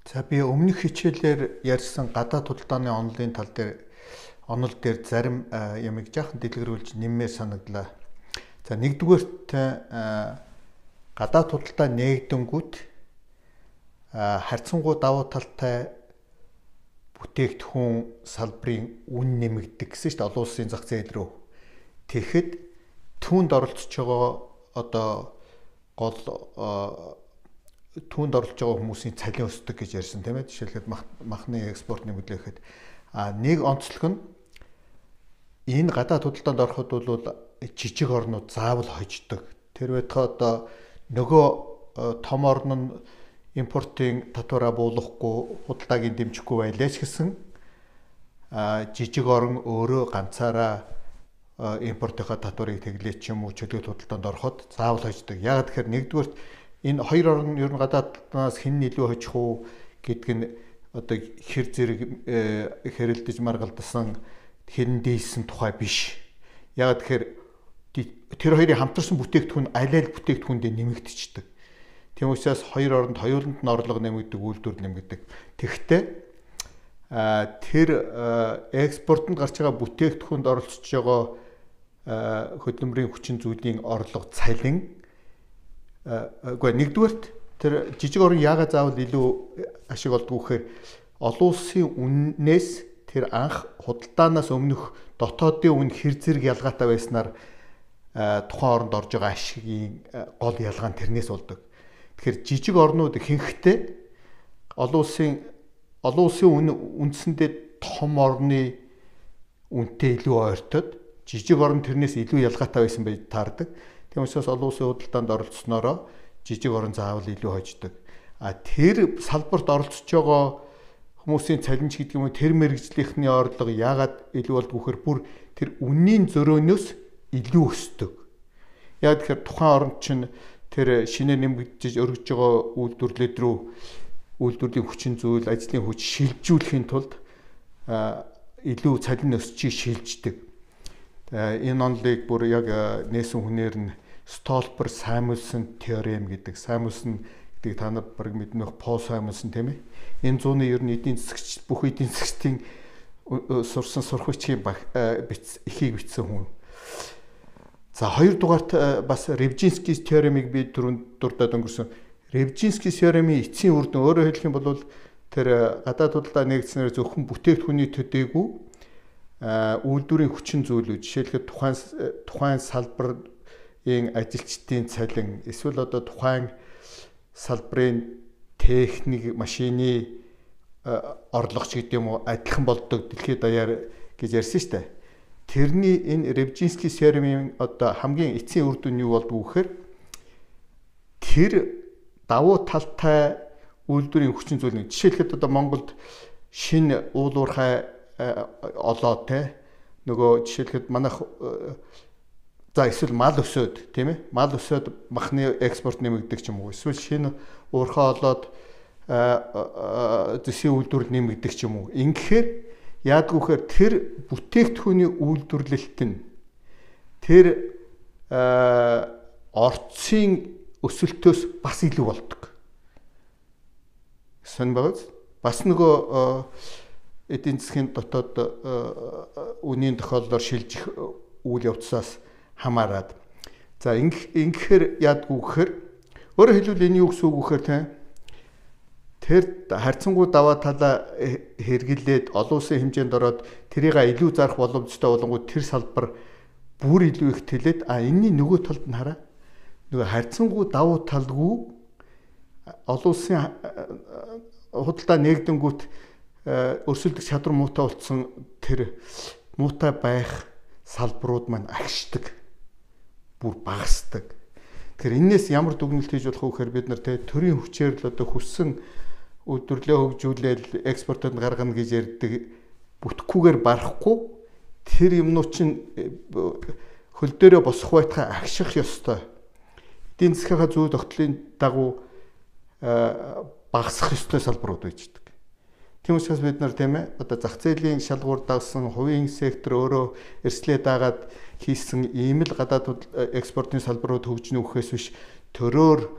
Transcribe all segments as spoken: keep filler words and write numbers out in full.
За би өмнөх хичээлээр ярьсан гадаад худалдааны онолын тал дээр онол дээр зарим ямиг жаахан дэлгэрүүлж нэммээр санагдлаа. За нэгдүгээрт гадаад худалдаа нээгдэнгүүт харьцангуй давуу талтай бүтээгдэхүүн салбарын үн нэмэгддэг гэсэн чинь олон улсын зах зээл рүү. Тэгэхэд түүнд оролцож байгаа одоо гол түүнд оролцож байгаа хүмүүсийн цалин өсдөг гэж ярьсан тийм ээ. Жишээлбэл махны экспорт нэмэгдлэхэд а нэг онцлог нь энэ гадаад худалдаанд ороход бол жижиг орнууд заавал хождог. Тэр байтугай одоо нөгөө том орн нь импортын татвараа буулгахгүй худалдааг дэмжихгүй байлаач гэсэн а жижиг орн өөрөө ганцаараа импортынхаа татварыг тэглээ ч юм уу чөлөөт худалдаанд ороход заавал хождог. Яг тэгэхээр нэгдүгээр энэ хоёр орн ер нь гадааднаас хэн нь илүү хожих уу гэдг нь одоо хэр зэрэг хэрэлдэж маргалдсан хэн дийсэн тухай биш. Яг тэгэхээр тэр хоёрын хамтарсан бүтээгдэхүүн аль аль бүтээгдэхүүндээ нэмэгдчихдэг. Тийм учраас хоёр оронд хоёуланд нь орлого нэмэгдэг, үйлдвэр нэмэгдэг. Тэгэхдээ тэр экспортод гарч байгаа бүтээгдэхүүнд оролцож байгаа хөдөлмөрийн хүчин зүйлийн орлого цалин үгүй нэгдүгээрт тэр жижиг орн яагаад заавал илүү ашиг олдгоо гэхээр олон улсын үннээс тэр анх худалдаанаас өмнөх дотоодын үн хэр зэрэг ялгаатай байснаар тухайн оронд орж байгаа ашигын гол ялгаа нь тэрнээс болдог. Тэгэхээр жижиг орнууд ихэнхдээ олон улсын олон улсын үн үндсэндээ том орны үнэтэй илүү ойртоод жижиг орн тэрнээс илүү ялгаатай байсан байж таардаг. Тийм учраас олон улсын худалдаанд оролцсноороо жижиг орн заавал илүү хождог. А тэр салбарт оролцож байгаа хүмүүсийн цалинч гэдэг юм уу тэр мэрэгжлийнхний орлого яагаад илүү болдгоо гэхээр бүр тэр үнийн зөрөөнөөс илүү өсдөг. Яг тэгэхээр тухайн оронд чинь тэр шинээр нэмэгдэж өргөж байгаа үйлдвэрлэлд рүү үйлдвэрлэлийн хүчин зүйл, ажлын хүч шилжүүлэхийн тулд илүү цалин өсчийг шилждэг. Энэ онолыг бүр яг нээсэн хүнээр нь Столпер Самуэлсэн теорем гэдэг. Самуэлсэн гэдэг та нар баг мэднэх Пол Самуэлсэн тийм ээ. Энэ зууны ер нь эдийн засагч бүх эдийн засгийн сурсан сурхагчийн эхийг бичсэн хүн. За хоёрдугаарт бас Ревжинский теоремыг би түрүүнд дурдаад өнгөрсөн. Ревжинский теоремын эцсийн үр дүн өөрөөр хэлэх юм бол тэр гадаад худалдаа нэгдснээр зөвхөн бүтээгдэхүүний төдийгүй үйлдвэрийн хүчин зүйлүүд жишээлбэл тухайн тухайн салбарын ажилчдын цалин эсвэл одоо тухайн салбарын техник машины орлогч гэдэг юм уу адилхан болдог дэлхийд даяар гэж ярьсан шүү дээ. Тэрний энэ Ревжинский теоремын одоо хамгийн эцсийн үр дүн юу болдгоо гэхээр тэр давуу талтай үйлдвэрийн хүчин зүйл нэг жишээлхэд одоо Монголд шинэ уул уурхай олоо те нөгөө жишээлхэд манайх за эсвэл мал өсөөд тийм ээ мал өсөөд махны экспорт нэмэгдэх ч юм уу эсвэл шинэ уурхай олоод зэсийн үйлдвэр нэмэгдэх ч юм уу ингэхээр яадгүйхээр тэр бүтээгдэхүүний үйлдвэрлэлт нь тэр орцын өсөлтөөс бас илүү болдог. Сэн багц бас нөгөө эдийн засгийн дотоод үнийн тохиолдолоор шилжих үйл явцаас хамаарад. За ингэхээр яадгүй гэхээр өөрөөр хэлбэл энэ юу гэсэн үг гэхээр тийм тэр харьцангуй даваа талаа хэрэглээд олон улсын хэмжээнд ороод тэрийг илүү зарах боломжтой болонгууд тэр салбар бүр илүү их тэлээд а энэний нөгөө талд нь хараа нөгөө харьцангуй давуу талгүй олон улсын худалдаа нээгдэнгүүт өрсөлдөх чадвар муутай болсон тэр муутай байх салбарууд маань агшдаг бүр багасдаг. Тэгэхээр энэс ямар дүгнэлт хийж болох вэ гэхээр бид нар тэ төрийн хүчээр л одоо хүссэн үйлдвэрлэлээ хөгжүүлээл экспортод гаргана гэж ярьдаг бүтггүйгээр барахгүй тэр юмнууд чинь хөл дээрээ босох байтхай агших ёстой. Эдийн засгийн зүй тогтолцооны дагуу багасах ёстой салбарууд байждаг. Тийм учраас бид нар тийм ээ одоо зах зээлийн шалгуур дагсан хувийн сектор өөрөө эрслээ дагаад хийсэн ийм л гадаад экспортын салбарууд хөгжнө үхээс биш төрөөр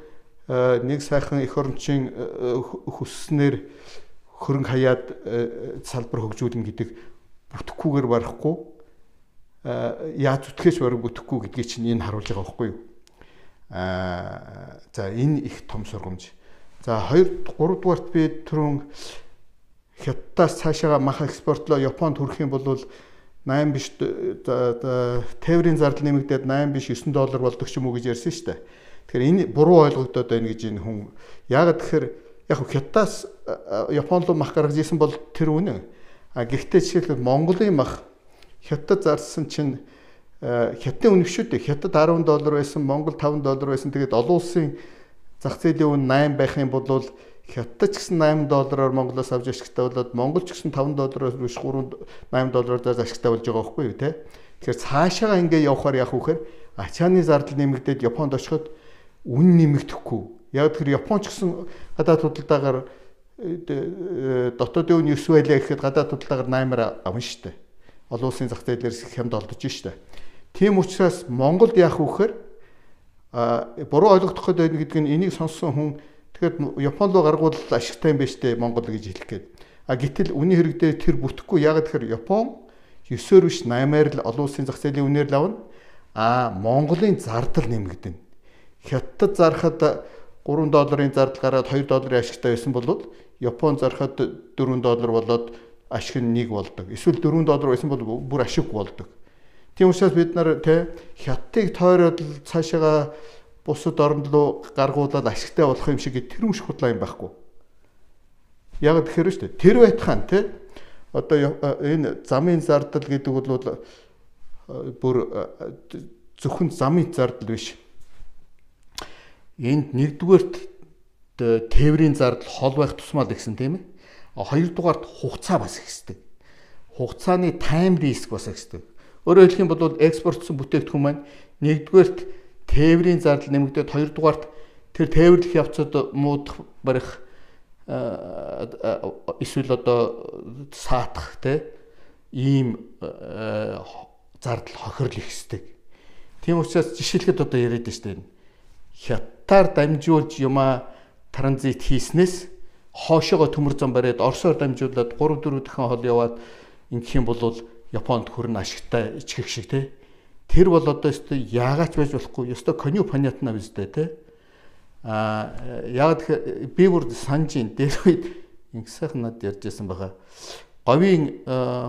нэг сайхан эх орончийн хүсснээр хөрөнгө хаяад салбар хөгжүүлнэ гэдэг бүтэхгүйгээр барахгүй яаж зүтгэж бараг бүтэхгүй гэдгийг чинь энэ харуулж байгаа байхгүй юу? Аа за энэ их том сургамж. За хоёр гурав дугаарт би түрүүн Хятадаас цаашаага мах экспортлоо Японд хүрэх юм бол восемь биш тээврийн зардал нэмэгдээд восемь биш нine доллар болдог ч юм уу гэж ярьсан шүү дээ. Тэгэхээр энэ буруу ойлгогдоод байна гэж энэ хүн яагаад тэгэхээр яг Хятадаас Японд руу мах гаргаж исэн бол тэр үнэ. А гэхдээ жишээлбэл Монголын мах Хятад зарсан чинь Хятадын үнэ шүү дээ. Хятад ten доллар байсан, Монгол five доллар байсан. Тэгээд олон улсын зах зээлийн үнэ nine байх юм бол Хятад ч гэсэн nine доллараар Монголоос авч ашигтай болоод Монгол ч гэсэн five доллараас биш nine доллараар зарж ашигтай болж байгаа байхгүй юу те. Тэгэхээр цаашаага ингэ явахаар яах вэхээр ачааны зардал нэмэгдээд Японд очиход үн нэмэгдэхгүй. Яг тэр Япон ч гэсэн гадаад худалдаагаар дотоодын үн нэрс байлаа гэхэд гадаад худалдаагаар наймаар авна штэ. Олон улсын зах зээлээс хямд олдож штэ. Тийм учраас Монголд яах вэхээр а буруу ойлгох гээд байна гэдэг нь энийг сонссон хүн тэгэхээр Япон руу гаргуул ашигтай юм байна штэ Монгол гэж хэлэх гээд. А гэтэл үнийн хэрэг дээр тэр бүтэхгүй ягаад гэхээр Япон nine-оор биш eight-аар л олон улсын зах зээлийн үнээр л авна. А Монголын зардал нэмэгдэнэ. Хятад зархад three долларын зардал гараад two долларын ашигтай байсан бол Япон зархад four доллар болоод ашиг нь one болдог. Эсвэл four доллар байсан бол бүр ашиг болдог. Тийм учраас бид нар тэ Хятадыг тойроод цаашаага бусад орнд руу гаргуулаад ашигтай болох юм шиг тэр үш худлаа юм байхгүй. Яг тэгэхээр шүү дээ. Тэр байтхан тэ одоо энэ замын зардал гэдэг бол бүр зөвхөн замын зардал биш. Энд нэгдүгээрт тээврийн зардал хол байх тусмаа л гэсэн тийм ээ. Хоёрдугаарт хугацаа бас ихсдэг. Хугацааны тайм риск бас ихсдэг. Өөрөөр хэлэх юм бол экспортсон бүтээгдэхүүн маань нэгдүгээрт тээврийн зардал нэмэгдээд хоёрдугаарт тэр тээвэрлэх явцад муудах барих эсвэл одоо саатах те ийм зардал хохирол ихсдэг. Тийм учраас жишээлхэд одоо яриад байна шүү дээ. Хятадаар дамжуулж юма транзит хийснээс хоошоогоо төмөр зам бариад Оросоор дамжуулаад three four дахин хол яваад ингэх юм бол Японд хүрнэ ашигтай ичгэх шиг те. Тэр бол одоо өстой яагаад байж болохгүй өстой коню понятна биздэ те. А яг би бүр санжин дээр үед ингэсэн над ярьжсэн байгаа. Говийн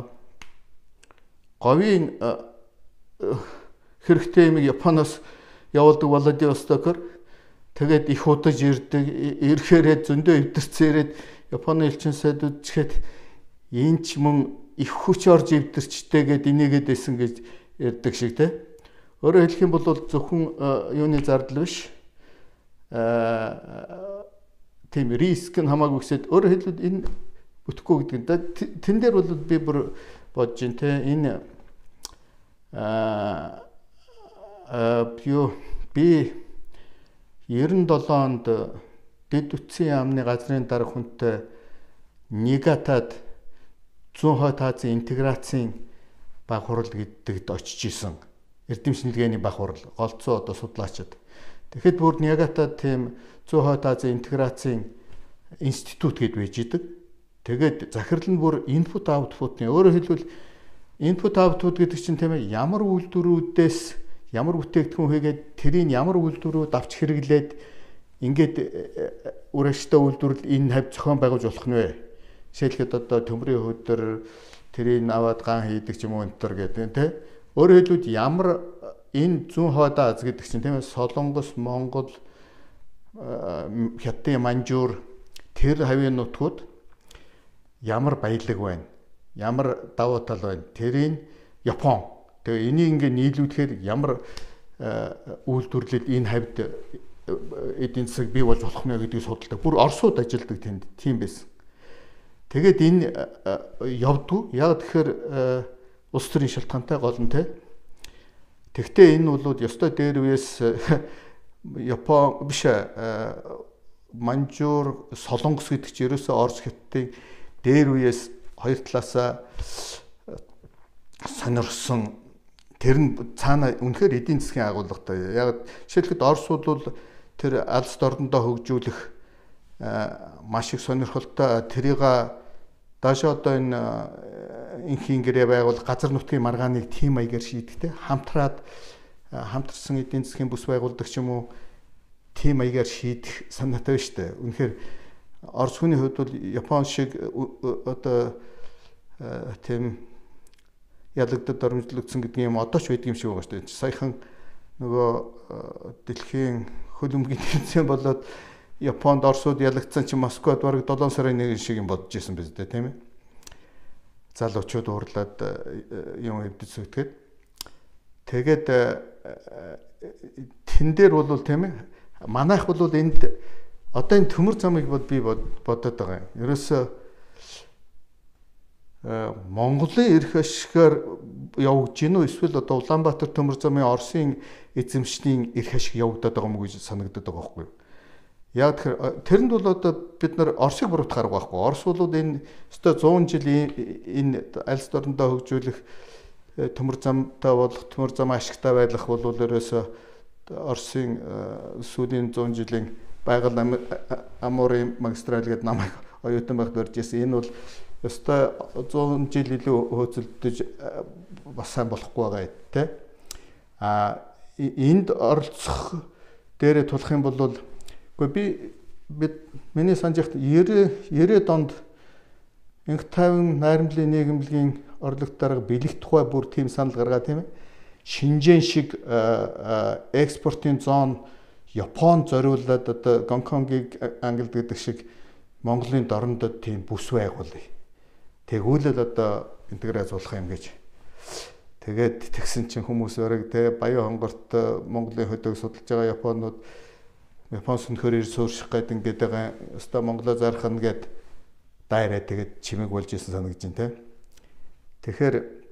говийн хэрэгтэй юм Японоос явуулдаг Владивостокоор тэгээд их удаж ирдэг ирэхээрээ зөндөө эвдэрцээрээд Японы элчин сайдууд чихэд энэ ч мөн их хүч орж эвдэрчтэй гэд энийгээд байсан гэж ярьдаг шиг те. Өөрөөр хэлэх юм бол зөвхөн юуны зардал биш. Аа тийм риск нь хамаагүй гэсэд өөрөөр хэлбэл энэ бүтэхгүй гэдэг нь тэн дээр бол би бүр бодож ин те энэ аа би ninety-seven онд дэд үтсийн яамны газрын дарга хүнтэй Негатад one hundred Азийн интеграцийн баг хурал гэдэгт очиж исэн. Эрдэм шинжилгээний баг хурал голцоо одоо судлаачид. Тэгэхэд бүр Негатад тийм one hundred Азийн интеграцийн институт гэд байж идэг. Тэгээд захирал нь бүр input output-ны өөрөөр хэлбэл input output гэдэг чинь тийм ээ ямар үйлдвэрүүдээс ямар бүтээгдэхүүн хийгээд тэрийг ямар үйлдвэрүүд авч хэрэглээд ингээд үр ашигтай үйлдвэрлэл энэ хавь зохион байгуулж болох нь вэ? Жишээлхэд одоо төмрийн хөдөр тэрийг аваад ган хийдэг ч юм уу энэ төр гэдэг тийм. Өөрөөр хэлбэл ямар энэ one hundred Аз гэдэг чинь тийм ээ Солонгос, Монгол, Хятадын Манжуур тэр хавийн нутгууд ямар баялаг байна? Ямар давуу тал байна? Тэрийг Япон. Тэгээ энийг ингээ нийлүүлэхээр ямар үйлдвэрлэл энэ хавьд эдийн засаг бий болж болох нь гэдгийг судалдаг. Бүр Оросууд ажилладаг тэнд тийм байсан. Тэгээд энэ явдгүй. Яг тэгэхээр улс төрийн шалтгаантай гол нь те. Тэгвэл энэ бол ёстой дээр үеэс Япон биш Манжуур, Солонгос гэдэг чинь ерөөсөө Орос Хятадын дээр үеэс хоёр талаасаа сонирхсон. Тэр нь цаана үнэхээр эдийн засгийн агуулгатай. Яг жишээлбэл Оросууд бол тэр алс дордондоо хөгжүүлэх маш их сонирхолтой тэрийг даашаа одоо энэ инхийн гэрээ байгуул газар нутгийн маргааныг тим маягаар шийдэгтэй хамтраад хамтарсан эдийн засгийн бүс байгуулдаг ч юм уу тим маягаар шийдэх санаатай шүү дээ. Үнэхээр Орос хүний хувьд бол Япон шиг одоо тийм ялагдад оромжлогдсон гэдэг юм одоо ч байдаг юм шиг байгаа шүү дээ. Саяхан нөгөө дэлхийн хөл өмгийн тэмцээн болоод Японд Оросууд ялагдсан чи Москвад бараг долоон сарын нэг шиг юм бодож исэн биз дээ, тийм ээ. Залуучууд уурлаад юм эвдэц үтгээд. Тэгээд тэн дээр бол тийм ээ. Манайх бол энд одоо энэ төмөр замыг бол би бодоод байгаа юм. Ерөөсөө Монголын эрх ашигаар явагдаж гинөө эсвэл одоо Улаанбаатар төмөр замын Оросын эзэмшлийн эрх ашиг явагдаад байгаа юм гэж санагдаад байгаа байхгүй юу? Яг тэгэхээр тэрэнд бол одоо бид нар Оросыг буруутгах арга байхгүй. Орос бол энэ өстой зуун жил энэ алс дордондоо хөгжүүлэх төмөр замтай болох төмөр зам ашигтай байлгах бол ерөөсөө Оросын сүүлийн зуун жилийн байгаль амуурын магистраль гэдэг намайг оюутан байхад барьж ирсэн. Энэ бол өстой зуун жил илүү хөөцөлдөж бас сайн болохгүй байгаа тийм. А энд оролцох дээрээ тулах юм бол Гэхдээ би бид миний санджихт девяносто онд инх тайван найрамдлын нийгэмлэгийн орлогт дарга бэлэг тухай бүр тийм санал гаргаа тийм ээ. Шинжэн шиг экспортын зон Японд зориулаад одоо Гонконгийг ангилд гэдэг шиг Монголын дорндод тийм бүс байгуулъя. Тэгвэл одоо интеграц болох юм гэж. Тэгээд тэгсэн чинь хүмүүс өрөг те баян хонгорт Монголын хөдөг судалж байгаа Японууд Япон сүнхөр ир суурших гээд ингээд байгаа. Өстой Монголоо зарах нь гээд дайраа тэгээд чимэг болж исэн санагдаж байна те. Тэгэхээр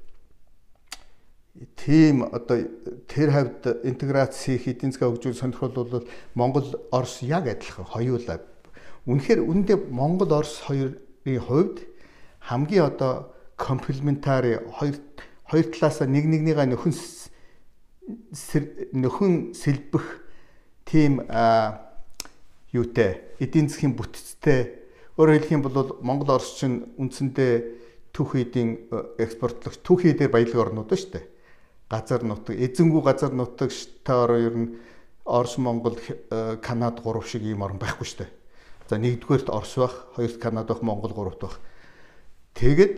тийм одоо тэр хавьд интеграц хийх эдийн засгийн хөгжүүл сонирхол бол Монгол Орос яг адилхан хоёулаа. Үнэхээр үүндээ Монгол Орос хоёрын хувьд хамгийн одоо комплементари хоёр хоёр талаасаа нэг нэгнийгээ нөхөн нөхөн сэлбэх тийм юутэй эдийн засгийн бүтцтэй өөрөөр хэлэх юм бол Монгол Орос чинь үндсэндээ түүх эдийн экспортлогч түүх дээр баялаг орнууд шүү дээ. Газар нутаг эзэнгүй газар нутагтай ороо ер нь Орос Монгол Канада гурав шиг ийм орн байхгүй шүү дээ. За нэгдүгээрт Орос байх, хоёрт Канада байх, Монгол гуравт байх. Тэгээд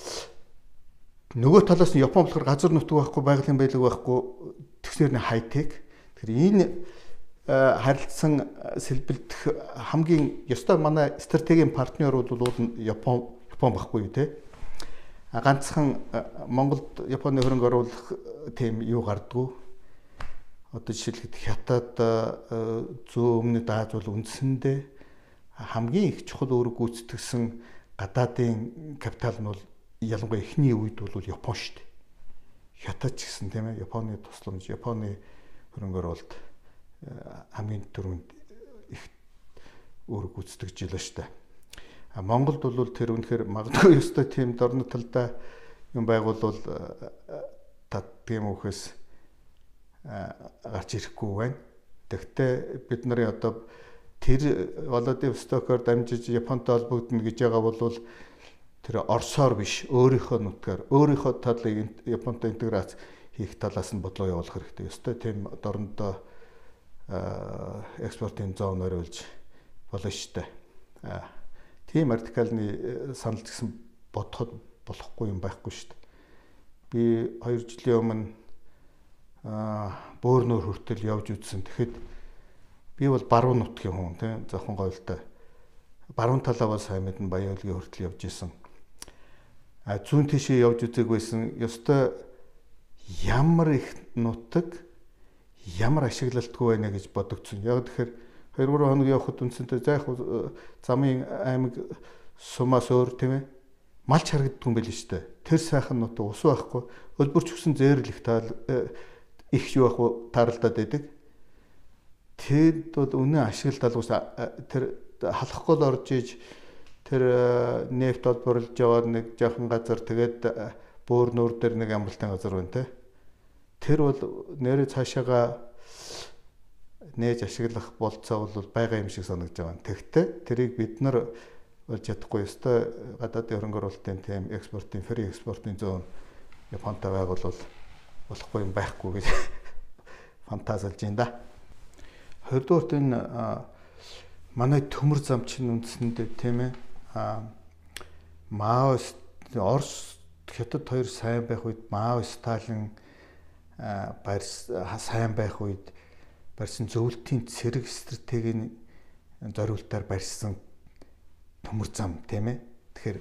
нөгөө талаас нь Япон болохоор газар нутаг байхгүй, байгалийн баялаг байхгүй, тэгснээр нь хайтек. Тэгэхээр энэ харилцсан сэлбэлдэх хамгийн ёстой манай стратегийн партнер бол Япон Япон байхгүй юу те. Ганцхан Монголд Японы хөрөнгө оруулах тийм юу гардггүй. Одоо жишээлбэл Хятад зөө өмнөд Аз бол үндсэндээ хамгийн их чухал үүрэг гүйцэтгэсэн гадаадын капитал нь бол ялангуяа эхний үед бол Япон шүү дээ. Хятад ч гэсэн тийм ээ Японы тусламж, Японы хөрөнгө оруулалт хамгийн түрүүнд их үүрэг гүйцэтгэж илээ шүү дээ. А Монголд бол тэр үнэхээр магадгүй ёстой тийм дорны талдаа юм байгуулвал тийм үхээс гарч ирэхгүй байна. Тэгэхдээ бид нарын одоо тэр Владивостокоор дамжиж Японтой холбогдно гэж байгаа бол тэр Оросоор биш өөрийнхөө нутгаар өөрийнхөө талыг Японтой интеграц хийх талаас нь бодлого явуулах хэрэгтэй. Ёстой тийм дорндоо экспортын зон ориулж болно шүү дээ. Тийм артикалны санал гэсэн бодоход болохгүй юм байхгүй шүү дээ. Би хоёр жилийн өмнө бөөрнөр хүртэл явж үзсэн. Тэгэхэд би бол баруун нутгийн хүн тийм зохон говьлтой. Баруун талаа бас сайн мэдэн Баян-Өлгийн хүртэл явж исэн. А зүүн тишээ явж үзег байсан. Ёстой ямар их нутаг ямар ашиглалтгүй байна гэж бодогдсон. Яг тэгэхээр хоёр гурван хоног явхад үндсэндээ заах замын аймаг сумаас өөр тийм ээ малч харагддаг юм байл шүү дээ. Тэр сайхан нутаг ус байхгүй, өлбөрч өгсөн зээрлэх таал их юу байхгүй тааралдаад байдаг. Тэд бол үнэн ашиглалт алгуус тэр халахгүй л орж иж тэр нефт олборлж яваад нэг жоохон газар тэгээд бөөр нүүр дээр нэг амралтын газар байна те. Тэр бол нэрээ цаашаага нээж ашиглах болцоо бол байгаа юм шиг санагдаж байгаа. Тэгвэл тэрийг бид нар болж чадахгүй ёстой гадаадын хөрөнгө оруулалтын тийм экспортын, фри экспортын зоон Японтой байгуулвал болохгүй юм байхгүй гэж фантазалж байна да. Хоёрдугаарт энэ манай төмөр зам чинь үндсэндээ тийм ээ Маоист Орос Хятад хоёр сайн байх үед Мао Сталин барьс сайн байх үед барьсан зөвлөлтийн цэрэг стратегийн зориултаар барьсан төмөр зам тийм ээ. Тэгэхээр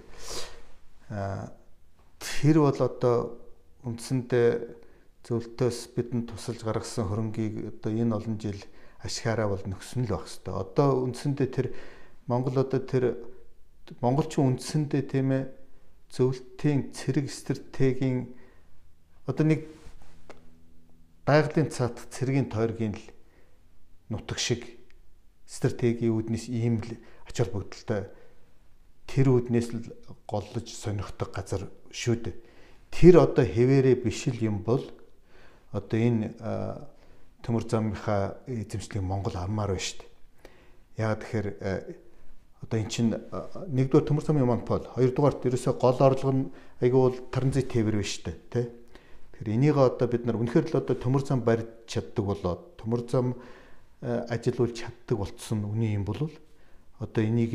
тэр бол одоо үндсэндээ зөвлөлтөөс бидэнд тусалж гаргасан хөрөнгийг одоо энэ олон жил ашигаараа бол нөхсөн л байх хэвээр. Одоо үндсэндээ тэр Монгол одоо тэр монголчин үндсэндээ тийм ээ зөвлөлтийн цэрэг стратегийн одоо нэг байгалийн цаатах цэргийн тойргийн л нутаг шиг стратегийн үүднээс ийм л ач холбогдолтой тэр үүднээс л голлож сонирхдаг газар шүү дээ. Тэр одоо хэвээрээ биш л юм бол одоо энэ төмөр замынхаа эзэмшлийг Монгол авмаар байна шүү дээ. Яг тэгэхээр одоо эн чинь нэгдүгээр төмөр замын монопол, хоёрдугаар ерөөсөө гол орлого нь айгүй бол транзит тээвэр байна шүү дээ, тий. Тэгэхээр энийг одоо бид нар үнэхээр л одоо төмөр зам барьж чаддаг болоод төмөр зам ажилуулж чаддаг болцсон үний юм бол одоо энийг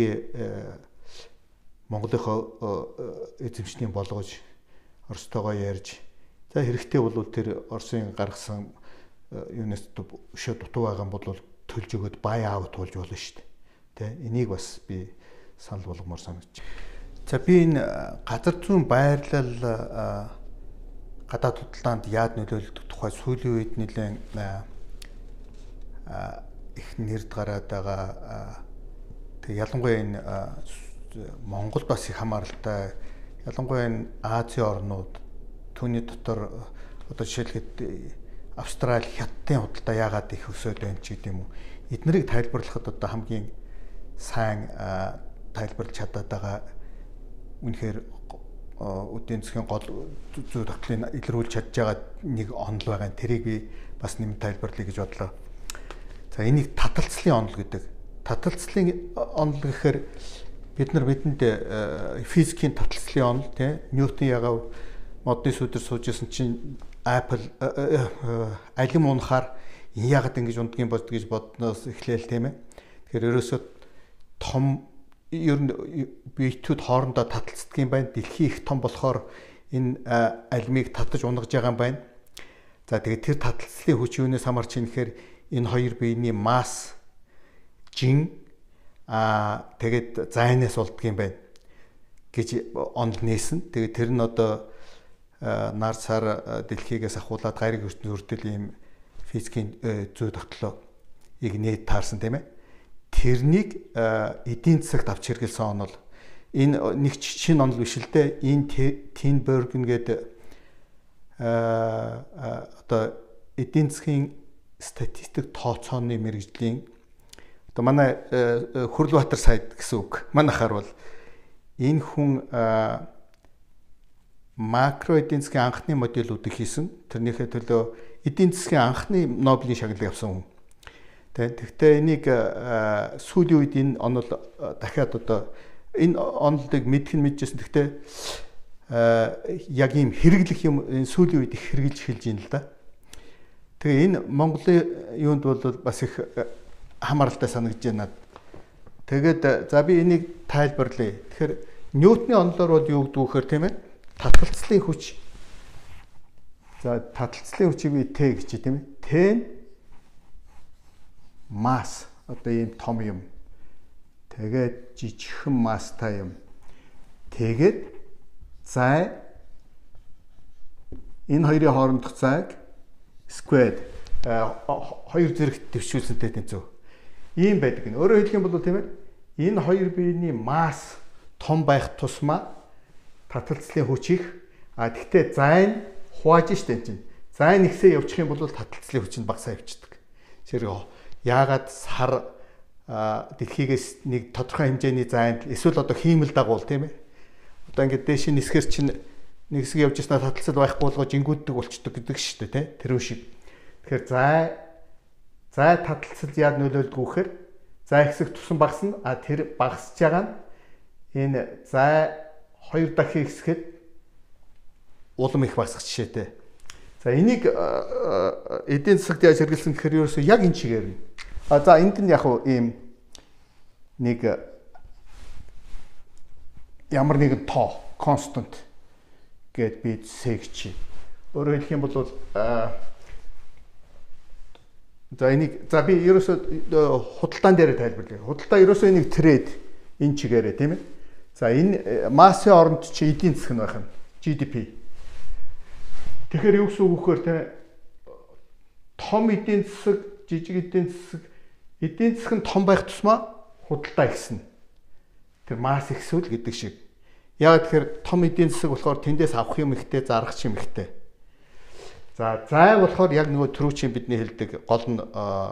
Монголынхоо эзэмшнийг болгож Оростойгоо ярьж за хэрэгтэй бол тэр Оросын гаргасан юунаас өшөө дутуу байгаа юм бол төлж өгöd buy out болж болно шүү дээ. Тэ энийг бас би санал болгомоор санагдчих. За би энэ газар зүйн байрлал гадаад худалдаанд яад нөлөөлдөг тухай сүүлийн үед нэлээд их нэрд гараад байгаа. Тэг ялангуяа энэ Монголд бас их хамааралтай. Ялангуяа энэ Азийн орнууд түүний дотор одоо жишээлхэд Австрали, Хятадын худалдаа яагаад их өсөд байна ч гэдэг юм уу. Эднэрийг тайлбарлахад одоо хамгийн сайн тайлбарлаж чадаад байгаа үнэхээр эдийн засгийн гол зүй тогтлыг илрүүлж чадж байгаа нэг онол байгаа. Тэрийг би бас нэмэлт тайлбарлая гэж бодлоо. За энийг таталцлын онол гэдэг. Таталцлын онол гэхээр бид нар бидэнд физикийн таталцлын онол тийм Ньютон ягаа модны сүдэр суужсэн чинь Apple алим унахаар яагаад ингэж ундгийн бод гэж бодноос эхлээл тийм ээ. Тэгэхээр ерөөсөө том ер нь биетүүд хоорондоо таталцдаг юм байна. Дэлхий их том болохоор энэ алимыг татаж унгаж байгаа юм байна. За тэгээд тэр таталцлын хүч юунаас хамаарч юм гэхээр энэ хоёр биений масс жин а тэгээд зайнаас болдго юм байна гэж онол нээсэн. Тэгээд тэр нь одоо нар сар дэлхийгээс ахуулаад гариг ертөнцийн хүртэл ийм физикийн зүй тогтлоо ийг нээд таарсан тийм ээ. Тэрнийг эдийн засагт авч хэрэгэлсэн онол энэ нэг шинэ онол биш л дээ. Энэ Тинберген гэдэг одоо эдийн засгийн статистик тооцооны мэрэгжлийн одоо манай Хүрлбаатар сайд гэсэн үг. Манайхаар бол энэ хүн макро эдийн засгийн анхны модельүүдийг хийсэн. Тэрнийхээ төлөө эдийн засгийн анхны Нобелийн шагналыг авсан хүн. Тэгэхдээ энийг сүүлийн үед энэ онол дахиад одоо энэ онолыг мэдэх нь мэдчихсэн. Тэгэхдээ яг ийм хэрэглэх юм энэ сүүлийн үед их хэрэгжилж эхэлж байна л да. Тэгээ энэ Монголын юунд бол бас их хамааралтай санагдаж байна. Тэгээд за би энийг тайлбарлая. Тэгэхээр Ньютоны онолоор бол юу гэдэг вэ гэхээр тийм ээ? Таталцлын хүч. За таталцлын хүчийг би Т гэж тийм ээ. Т нь масс одоо ийм том юм. Тэгээд жижигхэн масстай юм. Тэгээд зай энэ хоёрын хоорондох зайг squared хоёр зэрэгт дэвшүүлсэнтэй тэнцүү. Ийм байдаг гэнэ. Өөрөөр хэлэх юм бол тийм ээ. Энэ хоёр биений масс том байх тусмаа таталцлын хүч их. А тэгтээ зай нь хувааж штэ энэ чинь. Зай нь ихсээ явчих юм бол таталцлын хүч нь багасаа явчихдаг. Зэрэг яагаад сар дэлхийгээс нэг тодорхой хэмжээний зайд эсвэл одоо хиймэл дагуул тийм ээ. Одоо ингээд дээш нь нисгэр чинь нэг хэсэг явж яснаа таталцал байхгүй болгоо жингүүддэг болчдөг гэдэг шүү дээ тий. Тэр шиг. Тэгэхээр зай зай таталцал яаж нөлөөлдөг вэ гэхээр зай ихсэх тусан багасна, а тэр багасж байгаа нь энэ зай хоёр дахин ихсэхэд улам их багасах жишээтэй. За энийг эдийн засагт яаж хэрэгэлсэн гэхээр ерөөсөө яг энэ чигээр нь. А за энд нь яг уу ийм нэг ямар нэгэн тоо, constant гэд би зээгч. Өөрөөр хэлэх юм бол за энийг за би ерөөсөө худалдаан дээр тайлбарлая. Худалдаа ерөөсөө энийг трейд энэ чигээрээ тийм ээ. За энэ массын оронд чи эдийн засаг нь байх юм. G D P. Тэгэхээр юу гэсэн үг вөхөр те том эдийн засаг, жижиг эдийн засаг, эдийн засаг нь том байх тусмаа худалдаа ихснэ. Тэр масс ихсүүл гэдэг шиг. Яг тэгэхээр том эдийн засаг болохоор тэндээс авах юм ихтэй, зарах юм ихтэй. За зай болохоор яг нөгөө түрүүчийн бидний хэлдэг гол нь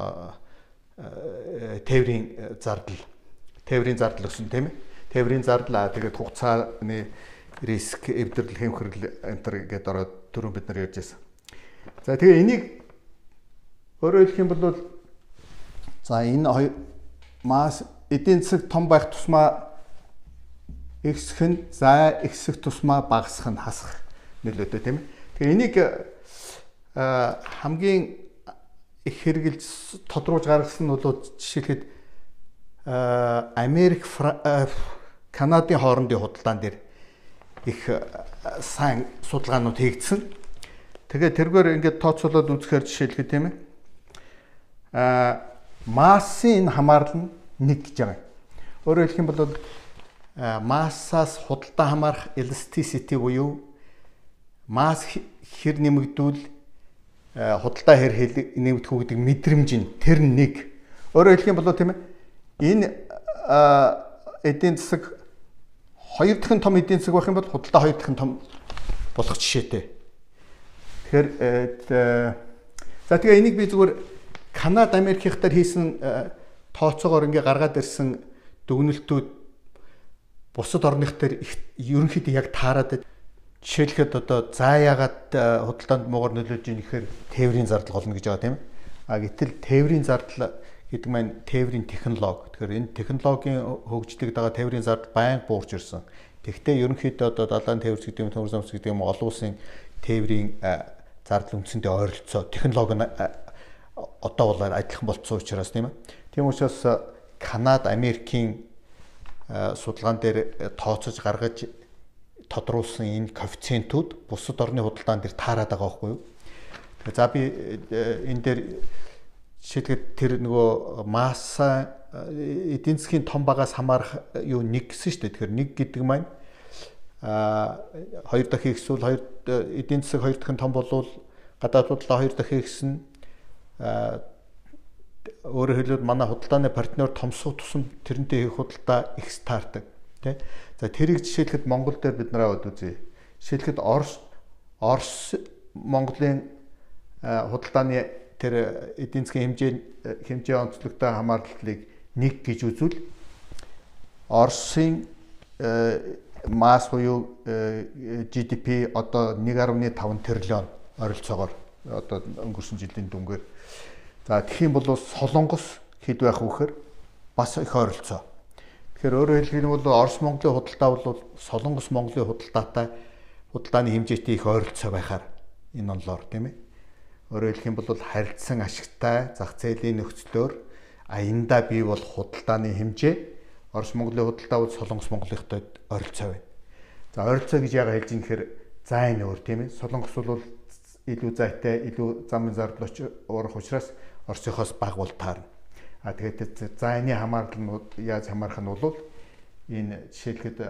тээврийн зардал. Тээврийн зардал өснө тийм ээ. Тээврийн зардал тэгээд хугацааны риск, эвдэрл, хэмхэрл энэ төр гэдээ ороод түрүүн бид нар ярьж байсан. За тэгээ энийг өөрөөр хэлэх юм бол за энэ масс эдийн засаг том байх тусмаа ихсэх нь зай ихсэх тусмаа багасах нь хасах нөлөөтэй тийм ээ. Тэгээ энийг хамгийн их хэрэгжилж тодруулж гаргасан нь бол жишээлхэд Америк, Канадын хоорондын худалдаан дээр их сайн судалгаанууд хийгдсэн. Тэгээд тэргээр ингээд тооцоолоод үзэхээр жишээлхэд тийм ээ. Аа массын хамаарлал нь нэг гэж байгаа. Өөрөөр хэлэх юм бол массаас худалдаа хамаарах elasticity буюу масс хэр нэмэгдүүл худалдаа хэр нэмэгдэх үү гэдэг мэдрэмж нь тэр нэг. Өөрөөр хэлэх юм бол тийм ээ. Энэ эдийн засаг хоёр дахин том эдийн засаг байх юм бол худалдаа хоёр дахин том болох жишээтэй. Тэгэхээр за тэгээ энийг би зүгээр Канада, Америкийнхтаар хийсэн тооцоогоор ингээ гаргаад ирсэн дүгнэлтүүд бусад орныхтаар ерөнхийдөө яг таарад жишээлхэд одоо заа яагаад худалдаанд муугар нөлөөж ийн гэхээр тээврийн зардал болно гэж байгаа тийм ээ. А гэтэл тээврийн зардал гэдэг маань тээврийн технологи. Тэгэхээр энэ технологийн хөгжлийг дагаа тээврийн зардал байнга буурч ирсэн. Тэгэхдээ ерөнхийдөө одоо далайн тээвэрч гэдэг юм, төмөр замс гэдэг юм олон улсын тээврийн зардал үндсэндээ ойролцоо технологи нь одоо бол адилхан болцсон учраас тийм ээ. Тийм учраас Канада, Америкийн судалгаан дээр тооцож гаргаж тодруулсан энэ коэффициентүүд бусад орны худалдаан дээр таарад байгаа байхгүй юу? За би энэ дээр жишээлбэл тэр нөгөө масса эдийн засгийн том багаас хамаарах юу нэг гэсэн шүү дээ. Тэгэхээр нэг гэдэг маань а хоёр дахин ихсүүл хоёр эдийн засаг хоёр дахин том болвол гадаад худалдаа хоёр дахин ихснэ. А өөрөөр хэлбэл манай худалдааны партнер томсох тусам тэрнтэй их худалдаа их таардаг тий. За тэрийг жишээлхэд Монгол дээр бид нар аваад үзье. Жишээлхэд Орос Орос Монголын худалдааны тэр эдийн засгийн хэмжээ хэмжээ онцлогтой хамаарлалыг нэг гэж үзвэл Оросын масс буюу G D P одоо нэг гаруй таван триллион ойролцоогоор одоо өнгөрсөн жилийн дүнгээр. За тэгэх юм бол Солонгос хэд байх вэ гэхээр бас их ойролцоо. Тэгэхээр өөрөөр хэлбэл бол Орос Монголын худалдаа бол Солонгос Монголын худалдаатай худалдааны хэмжээтэй их ойролцоо байхаар энэ онлоор тийм ээ. Өөрөөр хэлэх юм бол харилцан ашигтай зах зээлийн нөхцлөөр аяндаа бий бол худалдааны хэмжээ Орос Монголын худалдаа бол Солонгос Монголынхтай ойролцоо байна. За ойролцоо гэж яагаад хэлж юм гэхээр зай нь өөр тийм ээ. Солонгос бол илүү зайтай, илүү замын зардал урах учраас Оросынхоос бага бол таарна. А тэгээд зайны хамаарлал нь яаж хамаарах нь бол энэ жишээлхэд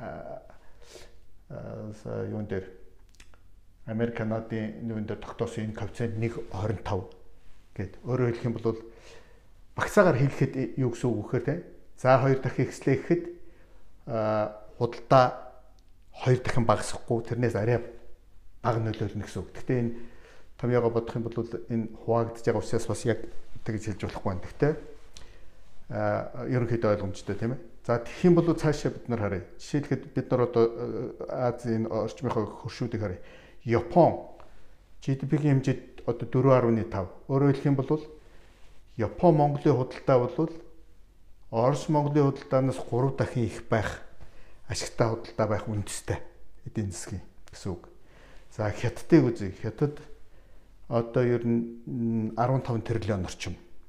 юун дээр Америк, Канадын юун дээр тогтоосон энэ коэффициент нэг хорин тав гэд. Өөрөөр хэлэх юм бол багцаагаар хэлэхэд юу гэсэн үг вэхээр те. За хоёр дахин ихслээ гэхэд худалдаа хоёр дахин багасахгүй тэрнээс арай бага нөлөөлнө гэсэн үг. Гэхдээ энэ томьёогоо бодох юм бол энэ хуваагдж байгаа учраас бас яг тэгж хэлж болохгүй байна. Гэхдээ а ерөнхийдөө ойлгомжтой тийм ээ. За тэгэх юм бол цаашаа бид нар харъя. Жишээлхэд бид нар одоо Азийн орчмынхаа хөршүүдийг харъя. Япон G D P-ийн хэмжээд одоо дөрвөн гаруй тав. Өөрөөр хэлэх юм бол Япон Монголын худалдаа бол Орос Монголын худалдаанаас гурав дахин их байх ашигтай худалдаа байх үндэстэй эдийн засгийн гэсэн үг. За Хятадыг үзье. Хятад одоо ер нь арван таван тэрлион орчим.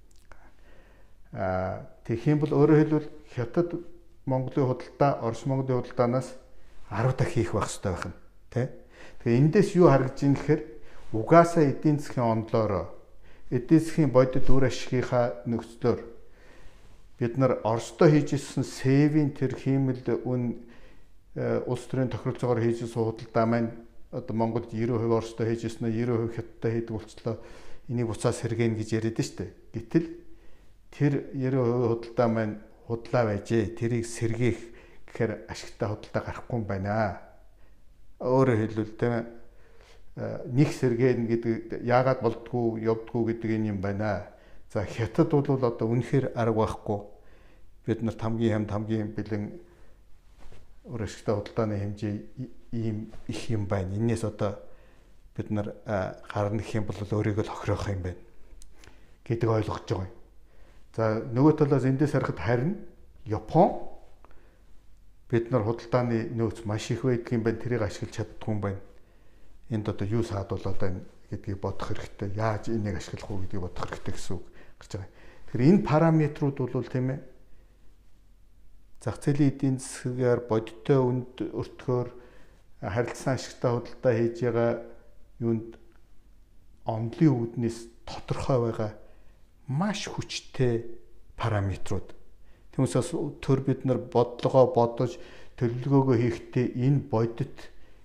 Аа тэгэх юм бол өөрөөр хэлбэл Хятад Монголын худалдаа Орос Монголын худалдаанаас арав дахин их байх хэрэгтэй байх нь, тий? Тэгэхээр эндээс юу харагдж ийн гэхээр угаасаа эдийн засгийн онолоор эдийн засгийн бодит үр ашигынхаа нөхцлөөр бид нар Оростой хийжсэн сэвийн тэр хиймэл үн улс төрийн тохиролцоогоор хийжсэн худалдаа маань одоо Монголд девяносто процент Оростой хийжсэн нь девяносто процент Хятадтай хийдэг болцлоо энийг буцаас сэргээнэ гэж яриад нь шүү дээ. Гэтэл тэр девяносто процент худалдаа маань худлаа байжээ. Тэрийг сэргээх гэхээр ашигтай худалдаа гарахгүй юм байна. Өөрөөр хэлбэл тийм нэг сэргээн гэдэг яагаад болдгоо явдгоо гэдэг юм байна. За Хятад бол одоо үнэхээр арга байхгүй. Бид нарт хамгийн хамт хамгийн бэлэн өрөштэй худалдааны хэмжээ ийм их юм байна. Энээс одоо бид нар гарна гэх юм бол өөрийгөө л хохирох юм байна гэдэг ойлгож байгаа юм. За нөгөө талаас эндээс харахад харин Япон бид нар худалдааны нөөц маш их байдаг юм байна. Тэрийг ашиглаж чаддгүй юм байна. Энд одоо юу саадуулаад байна гэдгийг бодох хэрэгтэй. Яаж энийг ашиглах уу гэдгийг бодох хэрэгтэй гэсэн үг гарч байгаа. Тэгэхээр энэ параметрууд бол тийм ээ зах зээлийн эдийн засгаар бодиттой үнд өртгөөр харилцан ашигтай худалдаа хийж байгаа юунд онлын үүднээс тодорхой байгаа маш хүчтэй параметрууд. Түүнээс төр бид нар бодлогоо бодож төлөвлөгөөгөө хийхдээ энэ бодит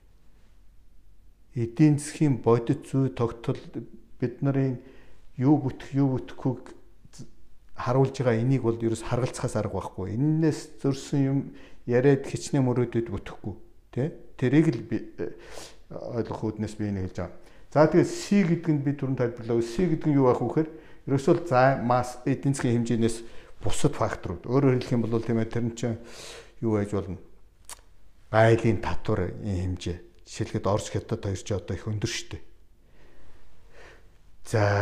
эдийн засгийн бодит зүй тогтол бид нарын юу бүтэх юу бүтэхгүйг харуулж байгаа энийг бол ерөөс харгалцахаас арга байхгүй. Эннээс зөрсөн юм яриад хичнээн мөрөөдөд бүтэхгүй тий. Тэрийг л ойлгох үүднээс би энэ хэлж байгаа. За тэгээд C гэдэг нь би түрүүн тайлбарлаа. C гэдэг нь юу байх вэ гэхээр ерөөсөө за масс эдийн засгийн хэмжээнээс бусад факторууд. Өөрөөр хэлэх юм бол тийм ээ тэр нь чинь юу байж болно? Гайлын татвар хэмжээ. Жишээлбэл Орос Хятад хоёр ч одоо их өндөр шүү дээ. За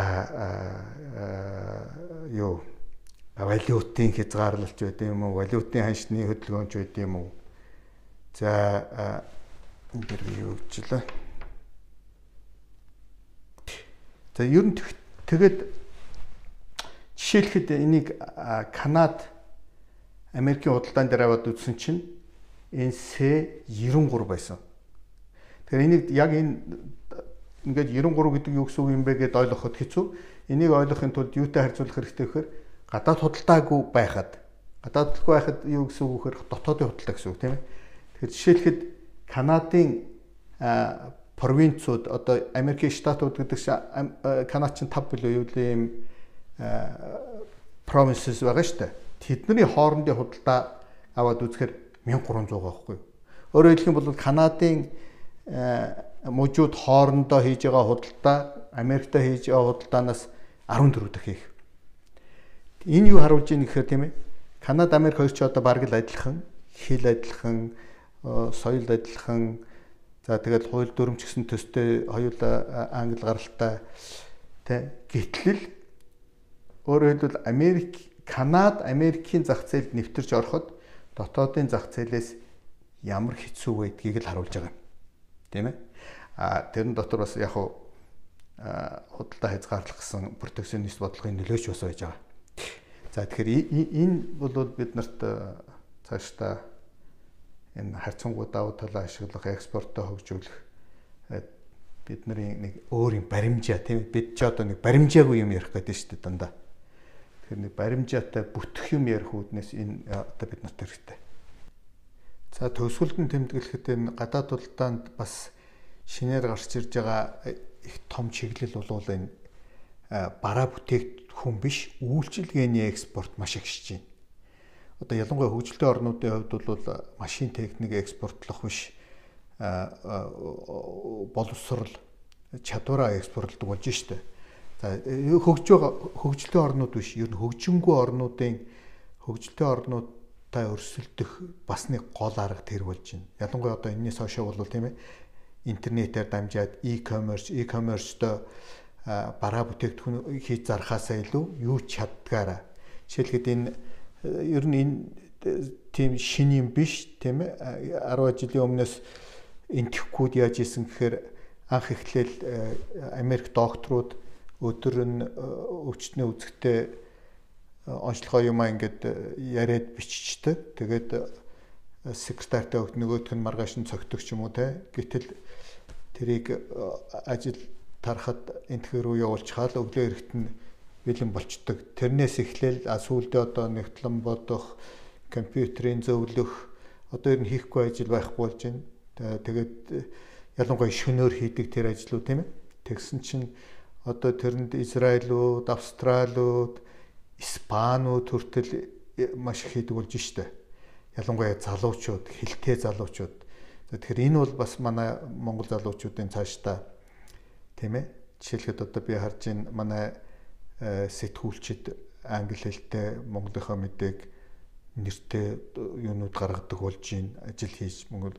юу валютын хязгаарлалт байд юм уу? Валютын ханшны хөдөлгөөнч байд юм уу? За энэ дэр юу гэжлээ? За ер нь тэгээд жишээлхэд энийг Канад Америкийн худалдаан дээр аваад үзсэн чинь энэ С девяносто три байсан. Тэгэхээр энийг яг энэ ингээд девяносто три гэдэг юу гэсэн үг юм бэ гэдээ ойлгоход хэцүү. Энийг ойлгохын тулд юутай харьцуулах хэрэгтэй вэхээр гадаад худалдаагүй байхад гадаад худалдаагүй байхад юу гэсэн үг вэхээр дотоодын худалдаа гэсэн үг тийм ээ. Тэгэхээр жишээлхэд Канадын провинцууд одоо Америкийн штатууд гэдэг чинь Канад чинь тав билүү юу юм provinces байгаа шүү дээ. Тэдний хоорондын худалдаа аваад үзэхээр мянга гурван зуун байхгүй юу. Өөрөөр хэлэх юм бол Канадын мужууд хоорондоо хийж байгаа худалдаа Америктэй хийж байгаа худалдаанаас арван дөрөв дахин их. Энэ юу харуулж ийн гэхээр тийм ээ. Канада Америк хоёр ч одоо бараг л адилхан, хэл адилхан, соёл адилхан. За тэгэл хууль дүрм ч гэсэн төстэй хоёулаа англи гаралтай тий. Гэтэл өөрөөр хэлбэл Америк, Канада Америкийн зах зээлд нэвтэрч ороход дотоодын зах зээлээс ямар хэцүү байдгийг л харуулж байгаа юм. Тийм ээ. А тэрэн дотор бас яг хуу худалдаа хязгаарлах гэсэн протекционист бодлогын нөлөөч бас байж байгаа. За тэгэхээр энэ бол бид нарт цаашдаа энэ харьцангуй давуу талаа ашиглах, экспортоо хөгжүүлэх бидний нэг өөр юм баримжаа тийм бид ч одоо нэг баримжаагүй юм ярих гэдэг шүү дээ дандаа. Тэгэхээр нэг баримжаатай бүтэх юм ярих үүднээс энэ одоо бид нарт хэрэгтэй. За төгсгөлд нь тэмдэглэхэд энэ гадаад худалдаанд бас шинээр гарч ирж байгаа их том чиглэл бол энэ бараа бүтээгдэхүүн биш үйлчилгээний экспорт маш агшиж байна. Одоо ялангуяа хөгжилтэй орнуудын хувьд бол машин техник экспортлох биш боловсрол чадвараа экспортлдог болж штэ. За хөгж байгаа хөгжилтэй орнууд биш ер нь хөгжингүй орнуудын хөгжилтэй орнуудтай өрсөлдөх бас нэг гол арга тэр болж байна. Ялангуяа одоо энэс хойшоо бол тийм ээ интернетээр дамжаад e-commerce, e-commerce-той бараа бүтээгдэхүүн хийж зархаасаа илүү юу ч чаддгаараа. Жишээлхэд энэ ер нь энэ тийм шин юм биш тийм ээ. арван жилийн өмнөөс энтхгүүд яаж исэн гэхээр анх эхлээл Америк докторууд өдөр нь өвчтний үзэгтэй онцлогоо юм аа ингээд яриад биччихдэг. Тэгээд секретартай өгд нөгөөх нь маргааш нь цогтөг ч юм уу те. Гэтэл тэрийг ажил тарахад энтхэр рүү явуулчихаал өглөө эрэхт нь бэлэн болчдөг. Тэрнээс эхлээл сүүлдээ одоо нэгтлэн бодох, компьютерийн зөвлөх одоо ер нь хийхгүй ажил байхгүй болж байна. Тэгээд ялангуяа шөнөөр хийдэг тэр ажлууд тийм ээ. Тэгсэн чинь одоо тэрэнд Израилууд, Австралиуд, Испанууд хүртэл маш их хийдэг болж штэ. Ялангуяа залуучууд, хилтэй залуучууд. Тэгэхээр энэ бол бас манай Монгол залуучуудын цаашдаа тийм ээ. Жишээлхэд одоо би харж байна манай сэтгүүлчид англи хэлтэй монголынхаа мэдээг нэртэй юунууд гаргадаг болж байна. Ажил хийж Монгол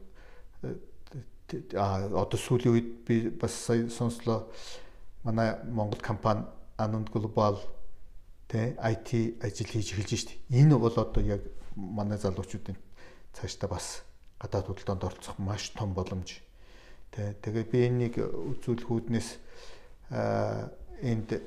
а одоо сүүлийн үед би бас сая сонслоо манай Монгол компани Anand Global тэ ай ти ажил хийж эхэлж штэ. Энэ бол одоо яг манай залуучуудын цаашдаа бас гадаад худалдаанд оролцох маш том боломж. Тэ тэгээд би энийг үзүүлэхүүднээс энд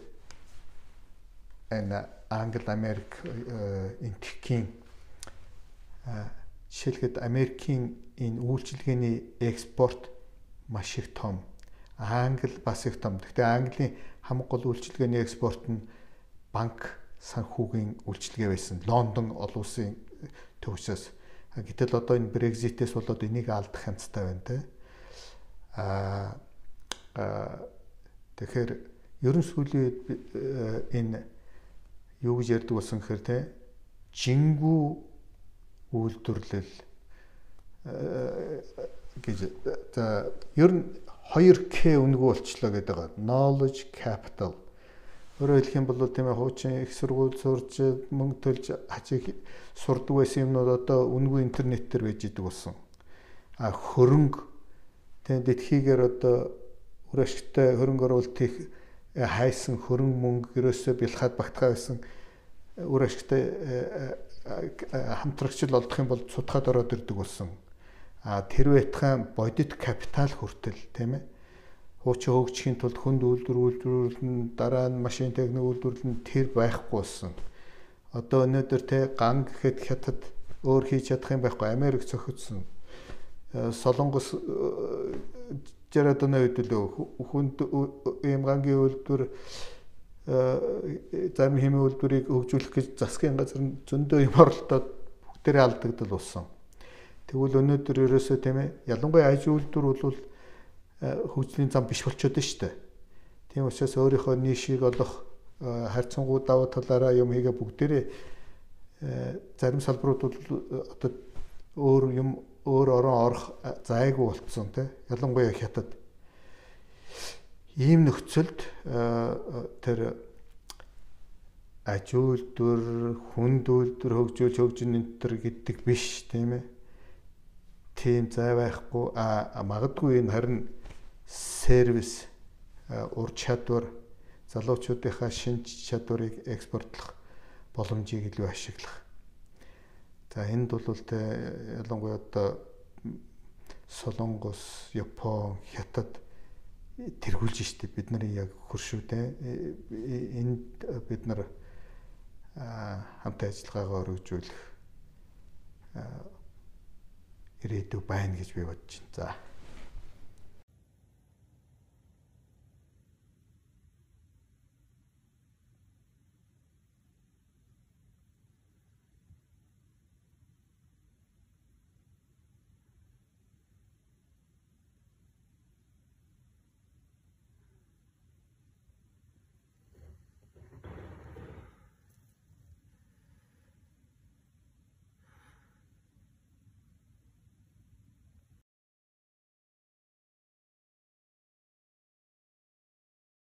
энэ Англи Америк энтхийн жишээлхэд Америкийн энэ үйлчилгээний экспорт маш их том. Англи бас их том. Гэхдээ Английн хамгийн гол үйлчилгээний экспорт нь банк санхүүгийн үйлчилгээ байсан. Лондон олон улсын төвчөөс. Гэтэл одоо энэ Брекзитээс болоод энийг алдах хянцтай байна те. Аа тэгэхээр ерөн сүүлийн энэ юу гэж ярьдаг болсон гэхээр те жингүү үйлдвэрлэл гэж за ер нь two K өнгө болчлоо гэдэг байгаа. Knowledge capital. Өөрөөр хэлэх юм бол тийм ээ хуучин их сургууль сурж мөнгө төлж хачиг сурдаг байсан юмнууд одоо үнгүй интернет дээр байж идэг болсон. А хөрөнгө тийм дэлхийгээр одоо үр ашигтай хөрөнгө оруулалтыг хайсан хөрөнгө мөнгө ерөөсөө бэлхаад багтгаа байсан үр ашигтай хамтрагчл олдох юм бол цудхаад ороод ирдэг болсон. А тэр байтхан бодит капитал хүртэл тийм ээ хуучин хөгжихийн тулд хүнд үйлдвэр үйлдвэрлэн дараа нь машин техник үйлдвэрлэн тэр байхгүй болсон. Одоо өнөөдөр те ган гэхэд хятад өөр хийж чадах юм байхгүй. Америк цохидсон. Солонгос жараад өнөө хэдүүлээ хүнд ийм гангийн үйлдвэр зарим хэмжээ үйлдвэрийг хөгжүүлэх гэж засгийн газар зөндөө юм оролдоод бүгдээрээ алдагдал болсон. Тэгвэл өнөөдөр ерөөсөө тийм ээ ялангуяа аж үйлдвэр бол хөгжлийн зам биш болчиход байна шүү дээ. Тийм учраас өөрийнхөө нишийг олох харьцангуй даваа талаараа юм хийгээ бүгдээрээ зарим салбарууд бол одоо өөр юм өөр орон орох зайгүй болцсон тийм ялангуяа хятад. Ийм нөхцөлд тэр аж үйлдвэр, хүнд үйлдвэр хөгжүүлж хөгжин энтер гэдэг биш тийм ээ. Тийм зай байхгүй а магадгүй энэ харин сервис ур чадвар залуучуудынхаа шинж чадварыг экспортлох боломжийг илүү ашиглах. За энд бол тэ ялангуяа одоо Солонгос, Япон, Хятад тэргүүлж штеп бид нарын яг хөршүүтэй энд бид нар хамт ажиллагаагаа өргөжүүлэх ирээдүй байна гэж би бодож байна. За